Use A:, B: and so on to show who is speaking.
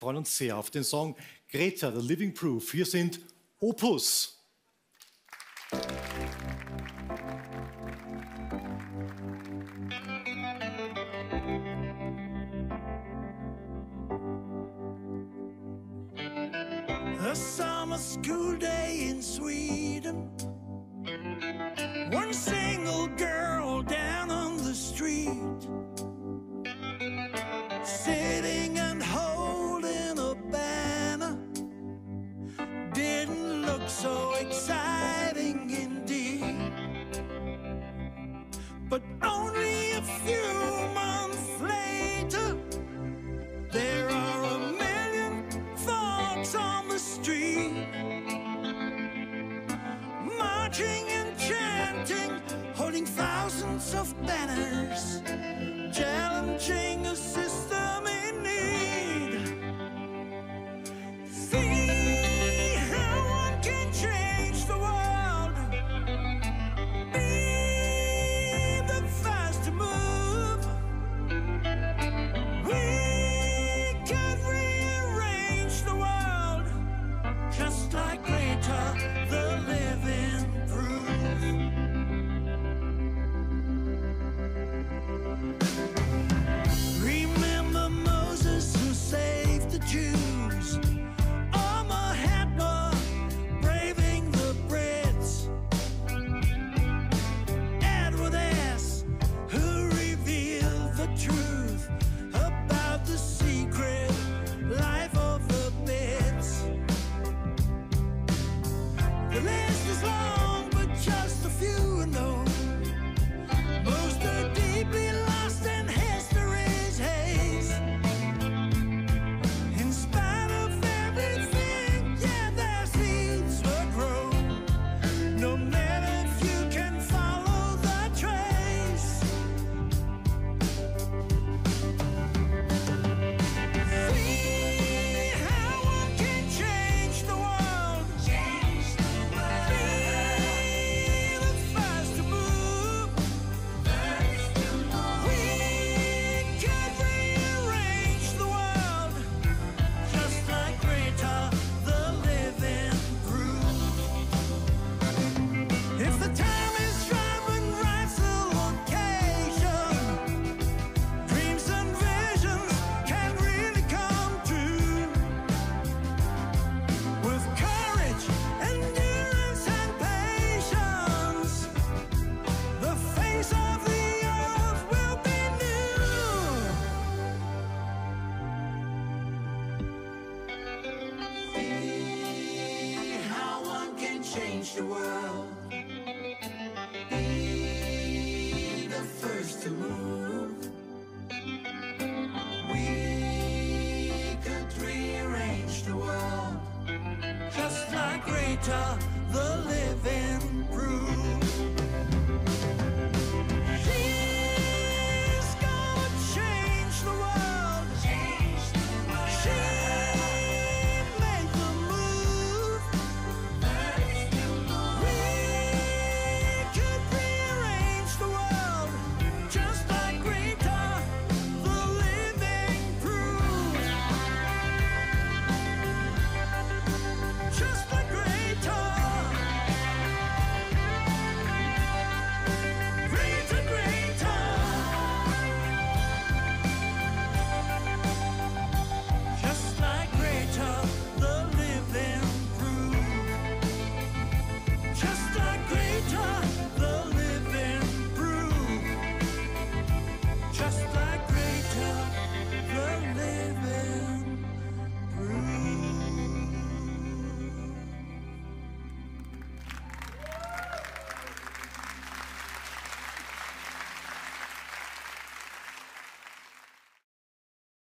A: freuen uns sehr auf den Song Greta, The Living Proof. Hier sind Opus.
B: A summer school day in Sweden. One single girl down on the street, sitting and holding a banner. Didn't look so exciting indeed. But only a few months later, there are a million thoughts on the street, marching and chanting, holding thousands of banners, challenging a system in need. See how one can change the world. Be the first to move. We can rearrange the world, just like Greta, the living proof. Remember Moses who saved the Jews, or Mahatma braving the Brits, Edward S. who revealed the truth about the secret life of the bits. The list is long, but just a few know. Most are deeply lost in history's haze. In spite of everything, yeah, their seeds will grow. No matter if you can follow the trace. See how one can change the world. Be the first to move. We can rearrange the world, just like Greta, the living proof. If the time is right and right's the location, dreams and visions can really come true. With courage, endurance, and patience, the face of the earth will be new. See how one can change the world. Be the first to move. We could rearrange the world, just like Greta, the living